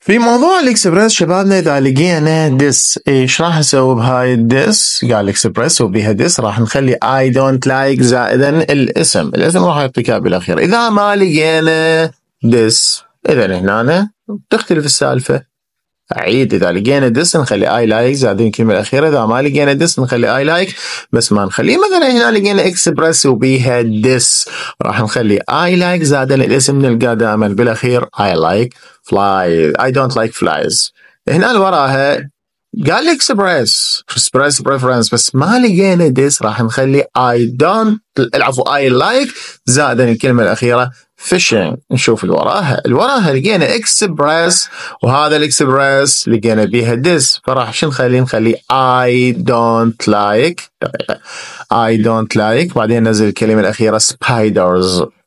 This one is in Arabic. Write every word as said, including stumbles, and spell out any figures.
في موضوع الاكسبرس شبابنا اذا لقينا ديس ايش راح نسوي بهاي الديس؟ قال الاكسبرس وبيها ديس راح نخلي اي دونت لايك زائدا الاسم، الاسم راح يعطيك بالاخير. اذا ما لقينا ديس اذا هنا تختلف السالفه. اعيد، اذا لقينا ديس نخلي اي لايك زائدين الكلمه الاخيره، اذا ما لقينا ديس نخلي اي لايك بس ما نخليه. مثلا هنا لقينا اكسبرس وبيها ديس راح نخلي اي لايك زائدا الاسم، نلقى دائما بالاخير اي لايك فلاي، اي دونت لايك فلايز. هنا اللي وراها قال لي اكسبرس اكسبرس بريفرنس بس ما لقينا ديس، راح نخلي اي دونت العفو اي لايك زائدا الكلمه الاخيره فيشنج. نشوف اللي وراها، اللي وراها لقينا اكسبرس وهذا الاكسبرس لقينا بيها ديس، فراح شو نخلي؟ نخلي I don't like I don't like بعدين ننزل الكلمة الأخيرة spiders.